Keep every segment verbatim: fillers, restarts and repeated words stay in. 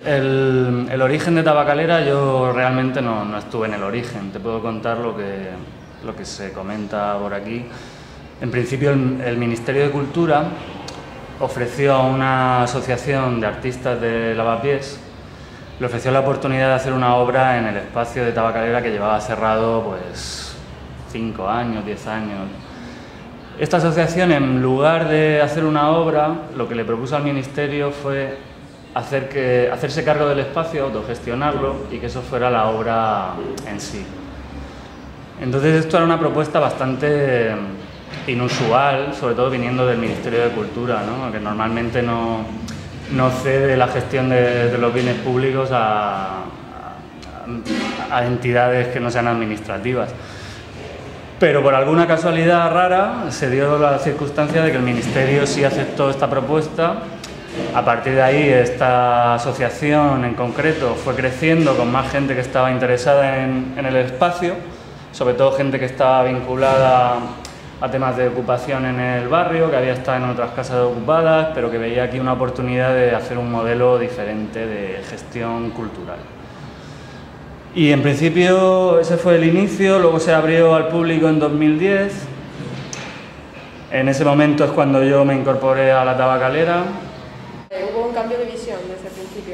El, el origen de Tabacalera, yo realmente no, no estuve en el origen, te puedo contar lo que, lo que se comenta por aquí. En principio el, el Ministerio de Cultura ofreció a una asociación de artistas de Lavapiés, le ofreció la oportunidad de hacer una obra en el espacio de Tabacalera que llevaba cerrado pues cinco años, diez años. Esta asociación, en lugar de hacer una obra, lo que le propuso al Ministerio fue hacer que, hacerse cargo del espacio, autogestionarlo y que eso fuera la obra en sí. Entonces esto era una propuesta bastante inusual, sobre todo viniendo del Ministerio de Cultura, ¿no? Que normalmente no, no cede la gestión de, de los bienes públicos a, a, a entidades que no sean administrativas. Pero por alguna casualidad rara se dio la circunstancia de que el Ministerio sí aceptó esta propuesta. A partir de ahí esta asociación en concreto fue creciendo con más gente que estaba interesada en, en el espacio, sobre todo gente que estaba vinculada a temas de ocupación en el barrio, que había estado en otras casas ocupadas, pero que veía aquí una oportunidad de hacer un modelo diferente de gestión cultural. Y en principio ese fue el inicio, luego se abrió al público en dos mil diez. En ese momento es cuando yo me incorporé a la Tabacalera. Hubo un cambio de visión desde el principio.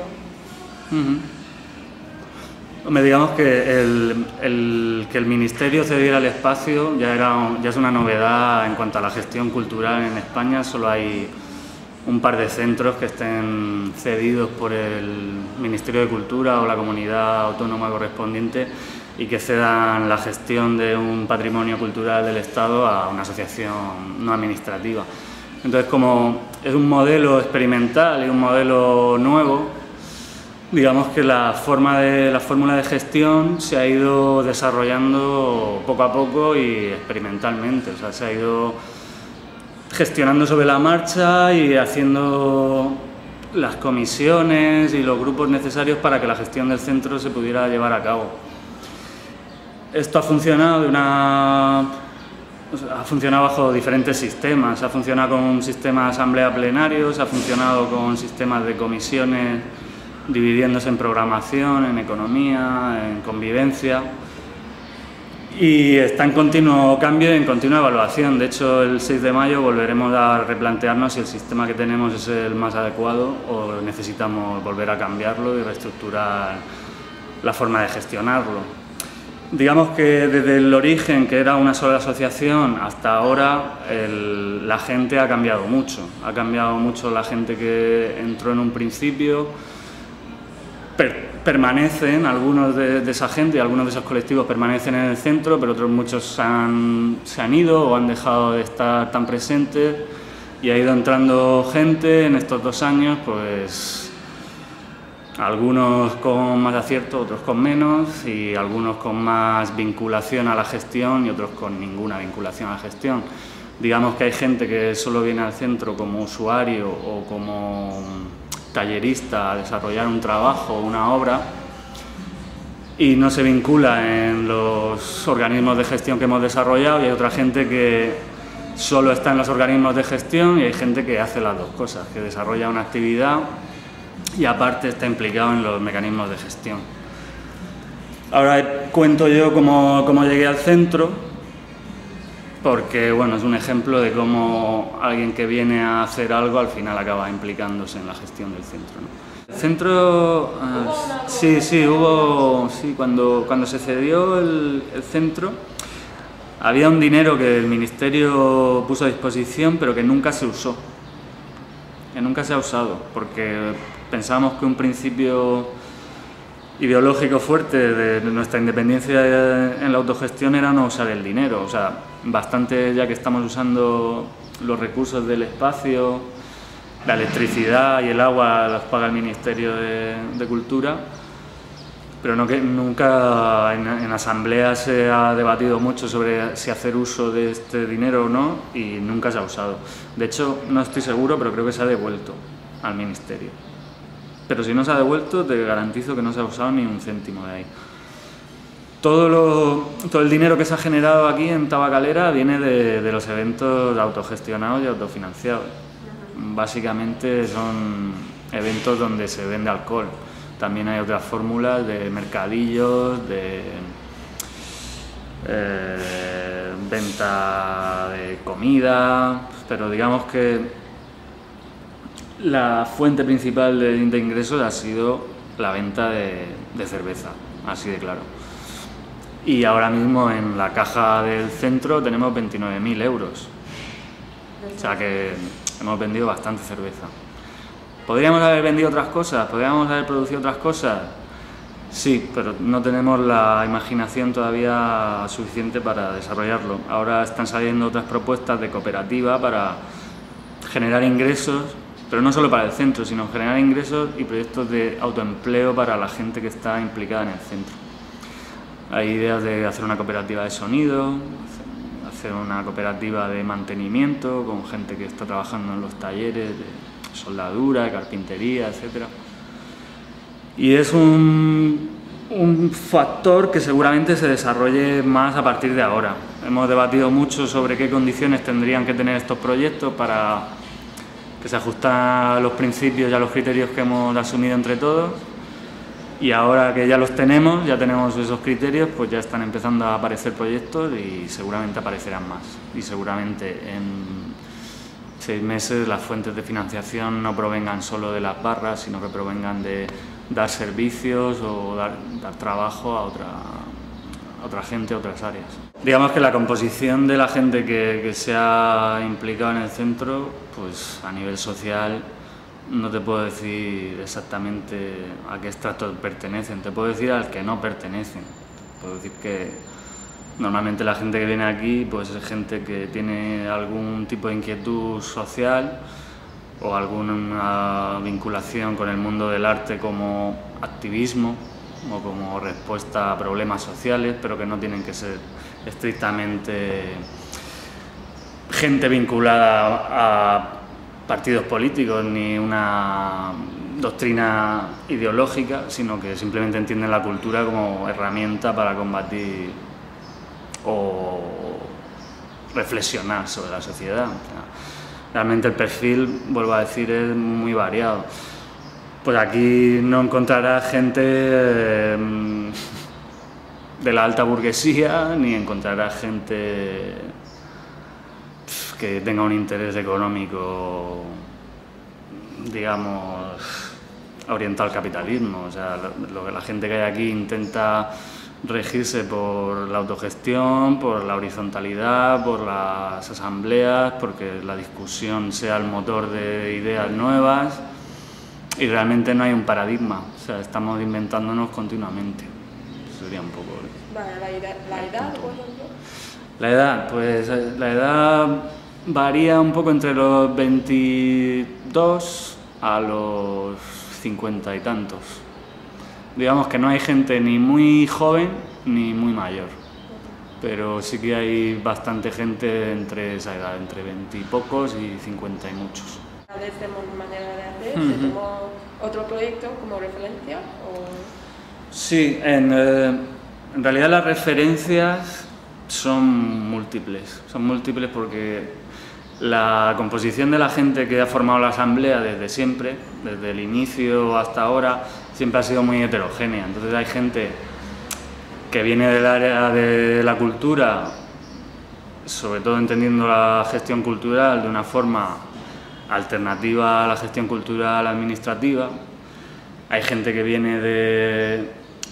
Uh-huh. Hombre, digamos que el, el, que el Ministerio cediera el espacio ya, era, ya es una novedad en cuanto a la gestión cultural en España. Solo hay un par de centros que estén cedidos por el Ministerio de Cultura o la comunidad autónoma correspondiente y que cedan la gestión de un patrimonio cultural del Estado a una asociación no administrativa. Entonces, como es un modelo experimental y un modelo nuevo, digamos que la forma de, la fórmula de gestión se ha ido desarrollando poco a poco y experimentalmente, o sea, se ha ido gestionando sobre la marcha y haciendo las comisiones y los grupos necesarios para que la gestión del centro se pudiera llevar a cabo. Esto ha funcionado de una, ha funcionado bajo diferentes sistemas. Ha funcionado con un sistema de asamblea plenarios, ha funcionado con sistemas de comisiones dividiéndose en programación, en economía, en convivencia. Y está en continuo cambio y en continua evaluación. De hecho, el seis de mayo volveremos a replantearnos si el sistema que tenemos es el más adecuado o necesitamos volver a cambiarlo y reestructurar la forma de gestionarlo. Digamos que desde el origen, que era una sola asociación, hasta ahora el, la gente ha cambiado mucho. Ha cambiado mucho la gente que entró en un principio. Per, permanecen, algunos de, de esa gente y algunos de esos colectivos permanecen en el centro, pero otros muchos se han, se han ido o han dejado de estar tan presentes y ha ido entrando gente en estos dos años, pues algunos con más acierto, otros con menos y algunos con más vinculación a la gestión y otros con ninguna vinculación a la gestión. Digamos que hay gente que solo viene al centro como usuario o como tallerista a desarrollar un trabajo o una obra y no se vincula en los organismos de gestión que hemos desarrollado, y hay otra gente que solo está en los organismos de gestión y hay gente que hace las dos cosas, que desarrolla una actividad y aparte está implicado en los mecanismos de gestión. Ahora cuento yo cómo, cómo llegué al centro, porque bueno, es un ejemplo de cómo alguien que viene a hacer algo al final acaba implicándose en la gestión del centro, ¿no? El centro, uh, sí, sí, hubo, sí, cuando, cuando se cedió el, el centro, había un dinero que el Ministerio puso a disposición, pero que nunca se usó, que nunca se ha usado, porque pensábamos que un principio ideológico fuerte de nuestra independencia en la autogestión era no usar el dinero. O sea, bastante ya que estamos usando los recursos del espacio, la electricidad y el agua los paga el Ministerio de, de Cultura, pero no que nunca en, en asamblea se ha debatido mucho sobre si hacer uso de este dinero o no y nunca se ha usado. De hecho, no estoy seguro, pero creo que se ha devuelto al Ministerio. Pero si no se ha devuelto, te garantizo que no se ha usado ni un céntimo de ahí. Todo, lo, todo el dinero que se ha generado aquí en Tabacalera viene de, de los eventos autogestionados y autofinanciados. Básicamente son eventos donde se vende alcohol. también hay otras fórmulas de mercadillos, de eh, venta de comida, pero digamos que la fuente principal de, de ingresos ha sido la venta de, de cerveza, así de claro. Y ahora mismo en la caja del centro tenemos veintinueve mil euros, o sea que hemos vendido bastante cerveza. ¿Podríamos haber vendido otras cosas? ¿Podríamos haber producido otras cosas? Sí, pero no tenemos la imaginación todavía suficiente para desarrollarlo. Ahora están saliendo otras propuestas de cooperativa para generar ingresos, pero no solo para el centro, sino generar ingresos y proyectos de autoempleo para la gente que está implicada en el centro. Hay ideas de hacer una cooperativa de sonido, hacer una cooperativa de mantenimiento con gente que está trabajando en los talleres de soldadura, de carpintería, etcétera. Y es un, un factor que seguramente se desarrolle más a partir de ahora. Hemos debatido mucho sobre qué condiciones tendrían que tener estos proyectos para que se ajusten a los principios y a los criterios que hemos asumido entre todos. Y ahora que ya los tenemos, ya tenemos esos criterios, pues ya están empezando a aparecer proyectos y seguramente aparecerán más. Y seguramente en seis meses las fuentes de financiación no provengan solo de las barras, sino que provengan de dar servicios o dar, dar trabajo a otra, a otra gente, a otras áreas. Digamos que la composición de la gente que, que se ha implicado en el centro, pues a nivel social, no te puedo decir exactamente a qué estrato pertenecen, te puedo decir al que no pertenecen. Te puedo decir que normalmente la gente que viene aquí pues es gente que tiene algún tipo de inquietud social o alguna vinculación con el mundo del arte como activismo o como respuesta a problemas sociales, pero que no tienen que ser estrictamente gente vinculada a partidos políticos ni una doctrina ideológica, sino que simplemente entienden la cultura como herramienta para combatir o reflexionar sobre la sociedad. O sea, realmente el perfil, vuelvo a decir, es muy variado. Pues aquí no encontrarás gente eh, de la alta burguesía, ni encontrarás gente que tenga un interés económico, digamos, orientado al capitalismo. O sea, lo que la gente que hay aquí intenta regirse por la autogestión, por la horizontalidad, por las asambleas, porque la discusión sea el motor de ideas nuevas, y realmente no hay un paradigma. O sea, estamos inventándonos continuamente. Eso sería un poco... Vale, la edad, la edad, por ejemplo. La edad, pues la edad varía un poco entre los veintidós a los cincuenta y tantos. Digamos que no hay gente ni muy joven ni muy mayor, pero sí que hay bastante gente entre esa edad, entre veinte y pocos y cincuenta y muchos. ¿De esta manera de hacer? ¿Se uh-huh. tomó otro proyecto como referencia? O... Sí, en, eh, en realidad las referencias son múltiples, son múltiples porque la composición de la gente que ha formado la asamblea desde siempre, desde el inicio hasta ahora, siempre ha sido muy heterogénea. Entonces hay gente que viene del área de la cultura, sobre todo entendiendo la gestión cultural de una forma alternativa a la gestión cultural administrativa. Hay gente que viene de,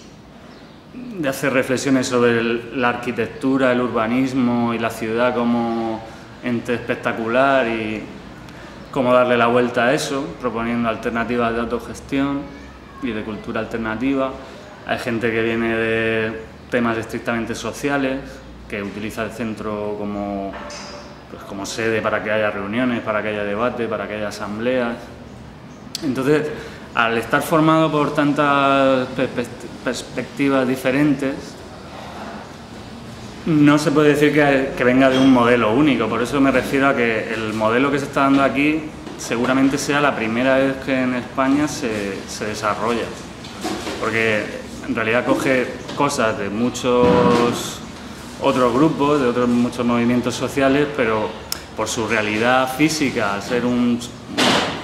de hacer reflexiones sobre el, la arquitectura, el urbanismo y la ciudad como ente espectacular y cómo darle la vuelta a eso, proponiendo alternativas de autogestión y de cultura alternativa. Hay gente que viene de temas estrictamente sociales, que utiliza el centro como, pues, como sede para que haya reuniones, para que haya debate, para que haya asambleas. Entonces, al estar formado por tantas perspectivas diferentes, no se puede decir que, que venga de un modelo único. Por eso me refiero a que el modelo que se está dando aquí seguramente sea la primera vez que en España se, se desarrolla, porque en realidad coge cosas de muchos otros grupos, de otros muchos movimientos sociales, pero por su realidad física, al ser un,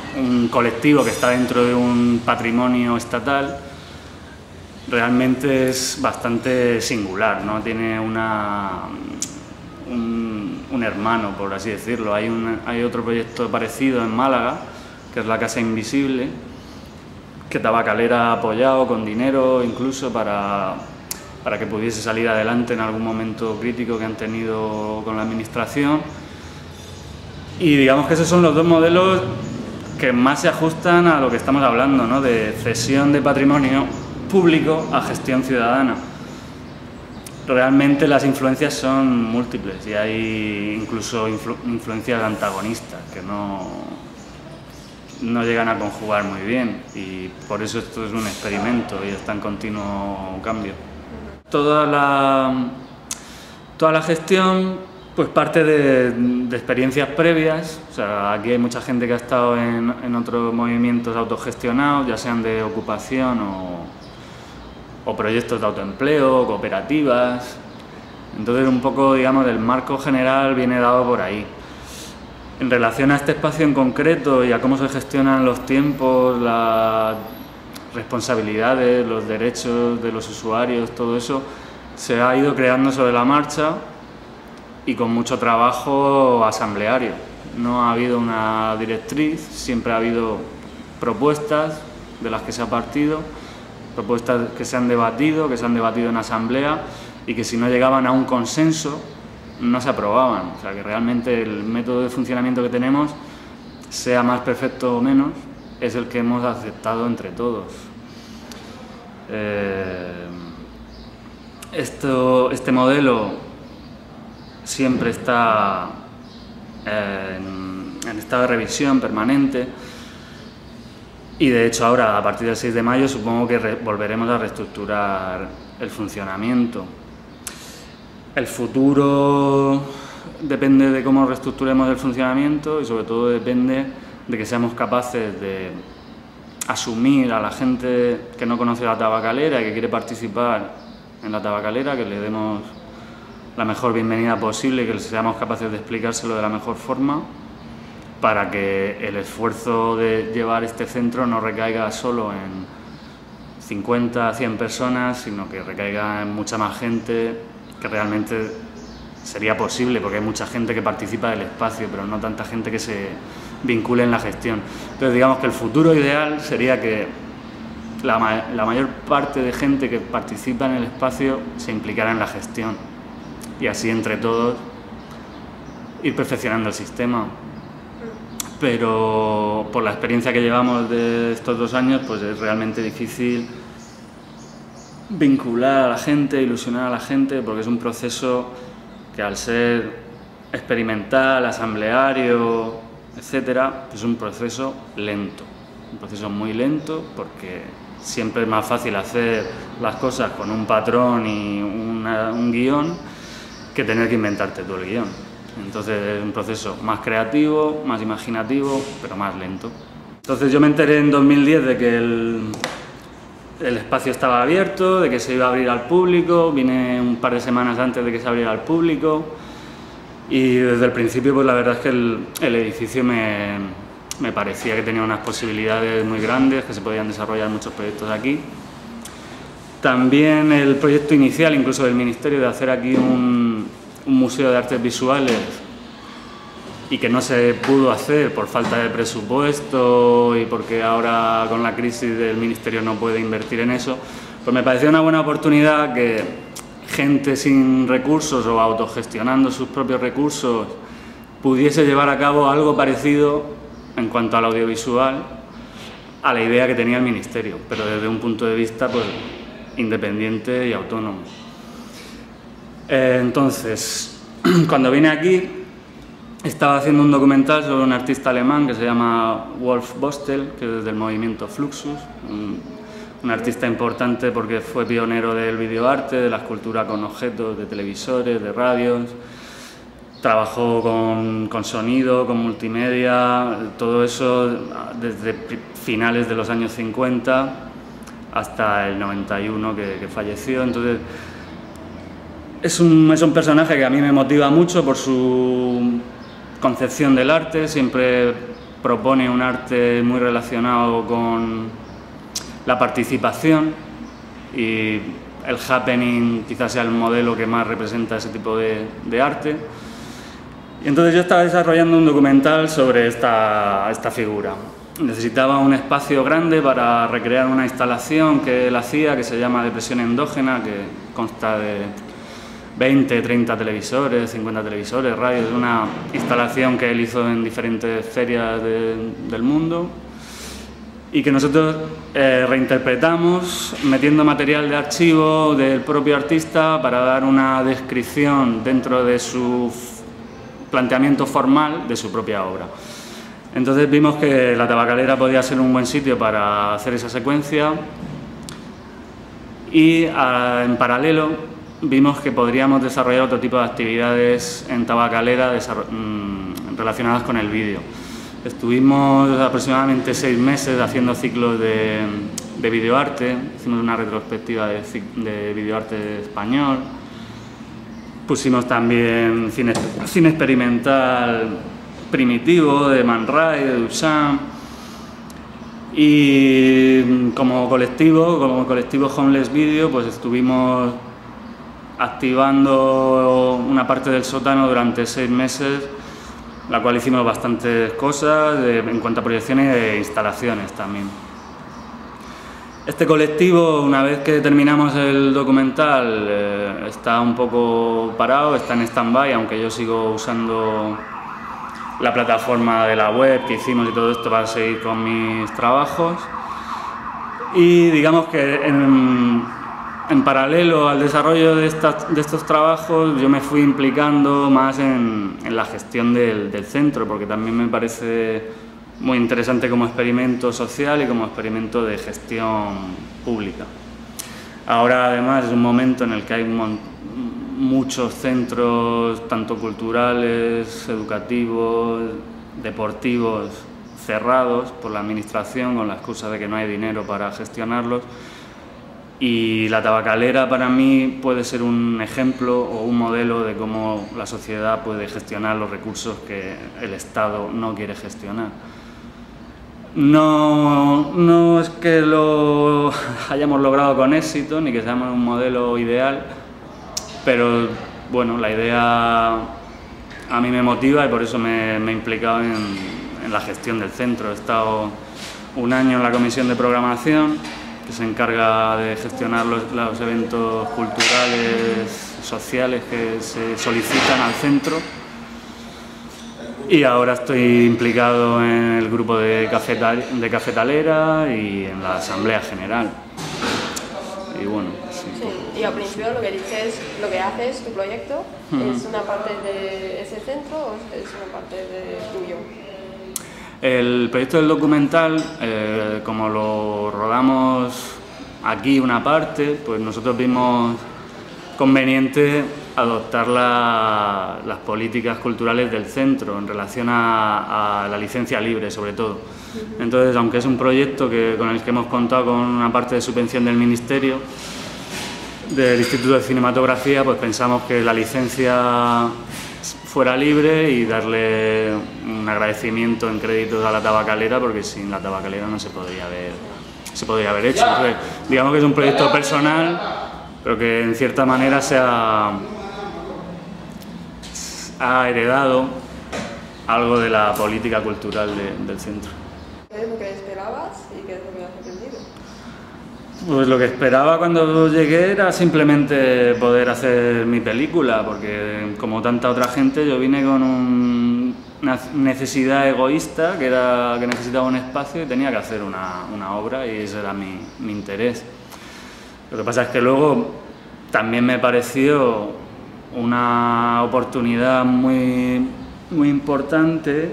un colectivo que está dentro de un patrimonio estatal, realmente es bastante singular, ¿no? Tiene una, un, un hermano, por así decirlo. Hay, un, hay otro proyecto parecido en Málaga, que es la Casa Invisible, que Tabacalera ha apoyado con dinero incluso para, para que pudiese salir adelante en algún momento crítico que han tenido con la administración. Y digamos que esos son los dos modelos que más se ajustan a lo que estamos hablando, ¿no? De cesión de patrimonio público a gestión ciudadana. Realmente las influencias son múltiples y hay incluso influ influencias antagonistas que no, no llegan a conjugar muy bien, y por eso esto es un experimento y está en continuo cambio. Toda la, toda la gestión pues parte de, de experiencias previas. O sea, aquí hay mucha gente que ha estado en, en otros movimientos autogestionados, ya sean de ocupación o, o proyectos de autoempleo, cooperativas. Entonces, un poco, digamos, el marco general viene dado por ahí. En relación a este espacio en concreto y a cómo se gestionan los tiempos, las responsabilidades, los derechos de los usuarios, todo eso se ha ido creando sobre la marcha y con mucho trabajo asambleario. No ha habido una directriz, siempre ha habido propuestas de las que se ha partido, propuestas que se han debatido, que se han debatido en asamblea y que si no llegaban a un consenso no se aprobaban. O sea, que realmente el método de funcionamiento que tenemos, sea más perfecto o menos, es el que hemos aceptado entre todos. Eh, esto, este modelo siempre está eh, en, en estado de revisión permanente y de hecho ahora, a partir del seis de mayo, supongo que re, volveremos a reestructurar el funcionamiento. El futuro depende de cómo reestructuremos el funcionamiento y sobre todo depende de que seamos capaces de asumir a la gente que no conoce la tabacalera y que quiere participar en la tabacalera, que le demos la mejor bienvenida posible y que seamos capaces de explicárselo de la mejor forma, para que el esfuerzo de llevar este centro no recaiga solo en cincuenta, cien personas, sino que recaiga en mucha más gente, que realmente sería posible, porque hay mucha gente que participa del espacio, pero no tanta gente que se vincule en la gestión. Entonces, digamos que el futuro ideal sería que la, ma la mayor parte de gente que participa en el espacio se implicara en la gestión, y así entre todos ir perfeccionando el sistema. Pero por la experiencia que llevamos de estos dos años, pues es realmente difícil vincular a la gente, ilusionar a la gente, porque es un proceso que, al ser experimental, asambleario, etcétera, es un proceso lento, un proceso muy lento, porque siempre es más fácil hacer las cosas con un patrón y una, un guión que tener que inventarte tú el guión. Entonces es un proceso más creativo, más imaginativo, pero más lento. Entonces yo me enteré en dos mil diez de que el, el espacio estaba abierto, de que se iba a abrir al público. Vine un par de semanas antes de que se abriera al público y desde el principio, pues la verdad es que el, el edificio me, me parecía que tenía unas posibilidades muy grandes, que se podían desarrollar muchos proyectos aquí. También el proyecto inicial, incluso del Ministerio, de hacer aquí un, un museo de artes visuales, y que no se pudo hacer por falta de presupuesto y porque ahora con la crisis el Ministerio no puede invertir en eso, pues me pareció una buena oportunidad que gente sin recursos o autogestionando sus propios recursos pudiese llevar a cabo algo parecido en cuanto al audiovisual a la idea que tenía el Ministerio, pero desde un punto de vista pues independiente y autónomo. Eh, entonces, cuando vine aquí, estaba haciendo un documental sobre un artista alemán que se llama Wolf Bostel, que es del movimiento Fluxus, un, un artista importante porque fue pionero del videoarte, de la escultura con objetos, de televisores, de radios. Trabajó con, con sonido, con multimedia, todo eso desde finales de los años cincuenta hasta el noventa y uno que, que falleció. Entonces, es un, es un personaje que a mí me motiva mucho por su concepción del arte. Siempre propone un arte muy relacionado con la participación, y el happening quizás sea el modelo que más representa ese tipo de, de arte. Y entonces yo estaba desarrollando un documental sobre esta, esta figura. Necesitaba un espacio grande para recrear una instalación que él hacía, que se llama Depresión Endógena, que consta de veinte, treinta televisores, cincuenta televisores, radios, una instalación que él hizo en diferentes ferias de, del mundo, y que nosotros eh, reinterpretamos metiendo material de archivo del propio artista para dar una descripción dentro de su planteamiento formal de su propia obra. Entonces vimos que la Tabacalera podía ser un buen sitio para hacer esa secuencia, y a, en paralelo vimos que podríamos desarrollar otro tipo de actividades en Tabacalera mmm, relacionadas con el vídeo. Estuvimos aproximadamente seis meses haciendo ciclos de, de videoarte, hicimos una retrospectiva de, de videoarte español, pusimos también cine, cine experimental primitivo de Man Ray, de Duchamp, y como colectivo, como colectivo Homeless Video, pues estuvimos activando una parte del sótano durante seis meses, la cual hicimos bastantes cosas de, en cuanto a proyecciones e instalaciones también. Este colectivo, una vez que terminamos el documental, eh, está un poco parado, está en stand-by, aunque yo sigo usando la plataforma de la web que hicimos y todo esto para seguir con mis trabajos. Y digamos que en, en paralelo al desarrollo de, estas, de estos trabajos, yo me fui implicando más en, en la gestión del, del centro, porque también me parece muy interesante como experimento social y como experimento de gestión pública. Ahora además es un momento en el que hay un, muchos centros, tanto culturales, educativos, deportivos, cerrados por la administración con la excusa de que no hay dinero para gestionarlos. Y la Tabacalera para mí puede ser un ejemplo o un modelo de cómo la sociedad puede gestionar los recursos que el Estado no quiere gestionar. No, no es que lo hayamos logrado con éxito, ni que seamos un modelo ideal, pero bueno, la idea a mí me motiva y por eso me, me he implicado en, en la gestión del centro. He estado un año en la comisión de programación, que se encarga de gestionar los, los eventos culturales, sociales que se solicitan al centro. Y ahora estoy implicado en el grupo de, cafetal, de cafetalera y en la asamblea general. Y bueno, sí. Sí, y al principio lo que dices, lo que haces, tu proyecto, uh-huh. ¿es una parte de ese centro o es una parte de tuyo? El proyecto del documental, eh, como lo rodamos aquí una parte, pues nosotros vimos conveniente adoptar la, las políticas culturales del centro en relación a, a la licencia libre, sobre todo. Uh-huh. Entonces, aunque es un proyecto que, con el que hemos contado con una parte de subvención del Ministerio, del Instituto de Cinematografía, pues pensamos que la licencia fuera libre y darle un agradecimiento en créditos a la Tabacalera, porque sin la Tabacalera no se podría haber, se podría haber hecho. Entonces, digamos que es un proyecto personal, pero que en cierta manera se ha, ha heredado algo de la política cultural de, del centro. ¿Qué es lo que esperabas y qué es lo que has aprendido? Pues lo que esperaba cuando llegué era simplemente poder hacer mi película, porque como tanta otra gente yo vine con un, una necesidad egoísta, que era que necesitaba un espacio y tenía que hacer una, una obra, y ese era mi, mi interés. Lo que pasa es que luego también me pareció una oportunidad muy, muy importante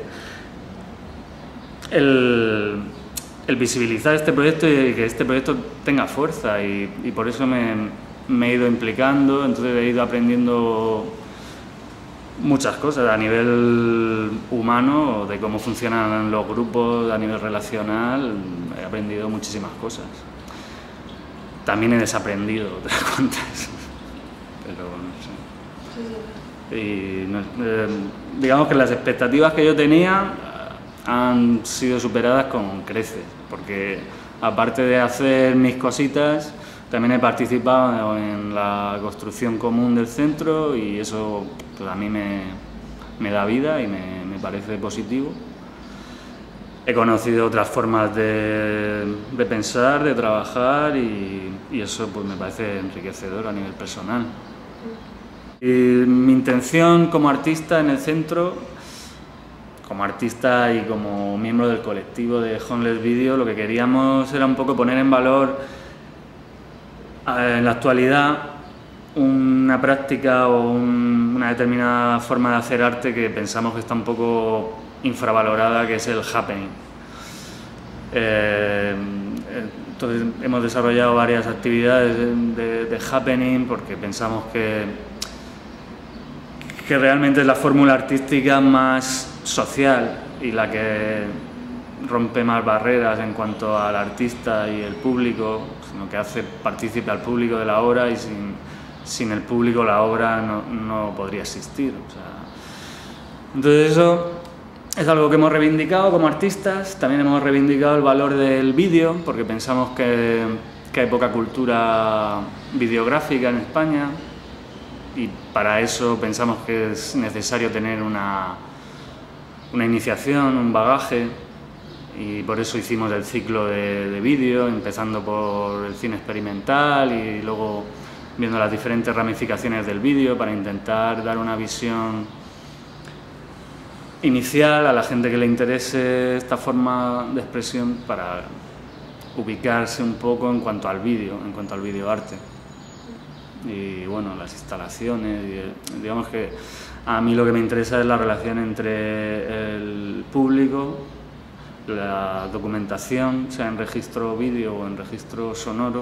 el, el visibilizar este proyecto y que este proyecto tenga fuerza, y, y por eso me, me he ido implicando. Entonces he ido aprendiendo muchas cosas a nivel humano, de cómo funcionan los grupos, a nivel relacional. He aprendido muchísimas cosas. También he desaprendido otras cuantas, pero no sé. Y no, eh, digamos que las expectativas que yo tenía han sido superadas con creces, porque aparte de hacer mis cositas, también he participado en la construcción común del centro y eso pues, a mí me, me da vida y me, me parece positivo. He conocido otras formas de, de pensar, de trabajar y, y eso pues, me parece enriquecedor a nivel personal. Y mi intención como artista en el centro, como artista y como miembro del colectivo de Homeless Video, lo que queríamos era un poco poner en valor en la actualidad una práctica o un, una determinada forma de hacer arte que pensamos que está un poco infravalorada, que es el happening. Eh, entonces hemos desarrollado varias actividades de, de, de happening porque pensamos que, que realmente es la fórmula artística más social y la que rompe más barreras en cuanto al artista y el público, sino que hace partícipe al público de la obra y sin, sin el público la obra no, no podría existir. O sea, entonces eso es algo que hemos reivindicado como artistas. También hemos reivindicado el valor del vídeo porque pensamos que, que hay poca cultura videográfica en España y para eso pensamos que es necesario tener una, una iniciación, un bagaje. Y por eso hicimos el ciclo de, de vídeo, empezando por el cine experimental y luego viendo las diferentes ramificaciones del vídeo para intentar dar una visión inicial a la gente que le interese esta forma de expresión para ubicarse un poco en cuanto al vídeo, en cuanto al videoarte. Y bueno, las instalaciones, y, digamos que a mí lo que me interesa es la relación entre el público, la documentación, sea en registro vídeo o en registro sonoro,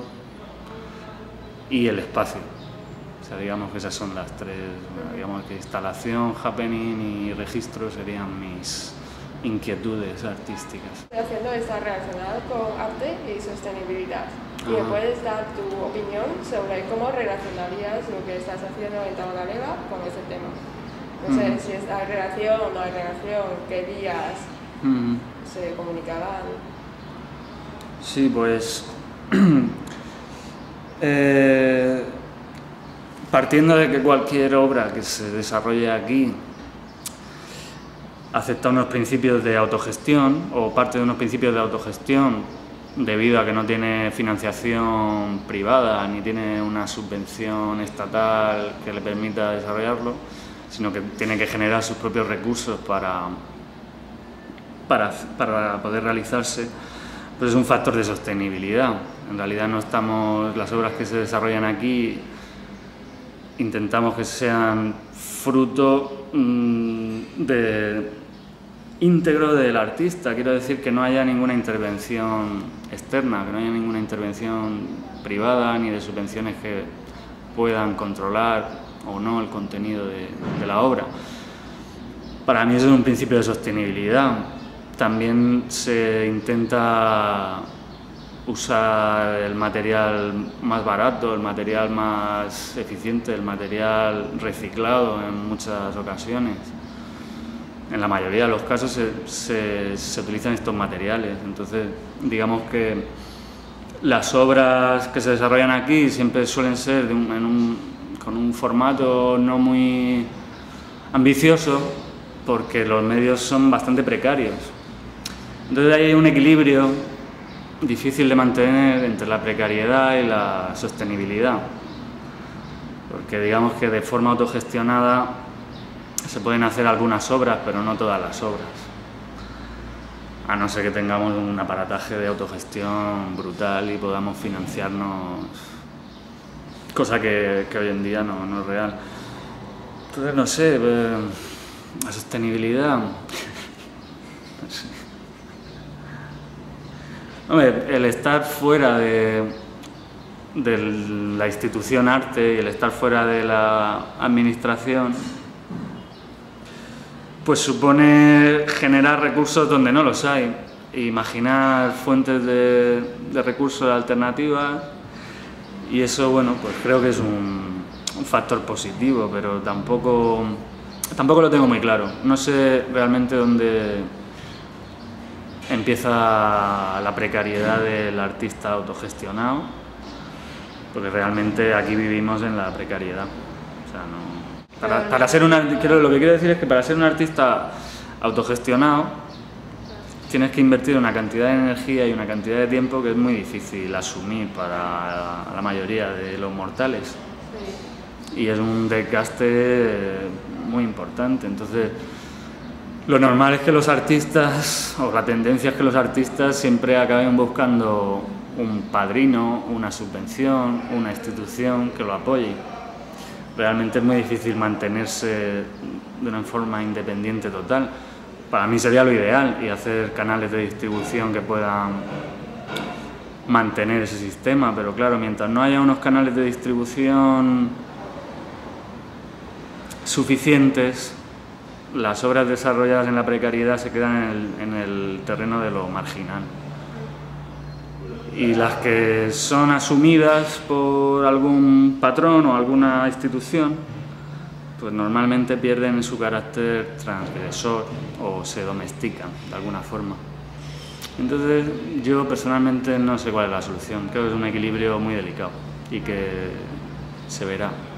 y el espacio. O sea, digamos que esas son las tres, digamos que instalación, happening y registro serían mis inquietudes artísticas. Estoy haciendo está relacionado con arte y sostenibilidad. ¿Y me Ajá. puedes dar tu opinión sobre cómo relacionarías lo que estás haciendo en Tabagalega con ese tema? No sé Mm. si es- hay relación o no hay relación, qué días Mm. se comunicarán. Sí, pues eh, partiendo de que cualquier obra que se desarrolle aquí acepta unos principios de autogestión o parte de unos principios de autogestión debido a que no tiene financiación privada ni tiene una subvención estatal que le permita desarrollarlo, sino que tiene que generar sus propios recursos para, para, para poder realizarse, pues es un factor de sostenibilidad. En realidad no estamos, las obras que se desarrollan aquí intentamos que sean fruto mmm, de íntegro del artista, quiero decir que no haya ninguna intervención externa, que no haya ninguna intervención privada ni de subvenciones que puedan controlar o no el contenido de, de la obra. Para mí eso es un principio de sostenibilidad. También se intenta usar el material más barato, el material más eficiente, el material reciclado en muchas ocasiones. En la mayoría de los casos se, se, se utilizan estos materiales, entonces digamos que las obras que se desarrollan aquí siempre suelen ser de un, en un, con un formato no muy ambicioso porque los medios son bastante precarios. Entonces hay un equilibrio difícil de mantener entre la precariedad y la sostenibilidad, porque digamos que de forma autogestionada se pueden hacer algunas obras, pero no todas las obras, a no ser que tengamos un aparataje de autogestión brutal y podamos financiarnos, cosa que, que hoy en día no, no es real. Entonces, no sé, eh, la sostenibilidad, no sé. Hombre, el estar fuera de, de la institución arte y el estar fuera de la administración pues supone generar recursos donde no los hay, imaginar fuentes de, de recursos alternativas y eso, bueno, pues creo que es un, un factor positivo, pero tampoco, tampoco lo tengo muy claro. No sé realmente dónde, empieza la precariedad del artista autogestionado, porque realmente aquí vivimos en la precariedad. O sea, no, para, para ser una, quiero, lo que quiero decir es que para ser un artista autogestionado tienes que invertir una cantidad de energía y una cantidad de tiempo que es muy difícil asumir para la mayoría de los mortales. Y es un desgaste muy importante. Entonces, lo normal es que los artistas, o la tendencia es que los artistas siempre acaben buscando un padrino, una subvención, una institución que lo apoye. Realmente es muy difícil mantenerse de una forma independiente total. Para mí sería lo ideal, y hacer canales de distribución que puedan mantener ese sistema, pero claro, mientras no haya unos canales de distribución suficientes, las obras desarrolladas en la precariedad se quedan en el, en el terreno de lo marginal. Y las que son asumidas por algún patrón o alguna institución, pues normalmente pierden su carácter transgresor o se domestican de alguna forma. Entonces, yo personalmente no sé cuál es la solución. Creo que es un equilibrio muy delicado y que se verá.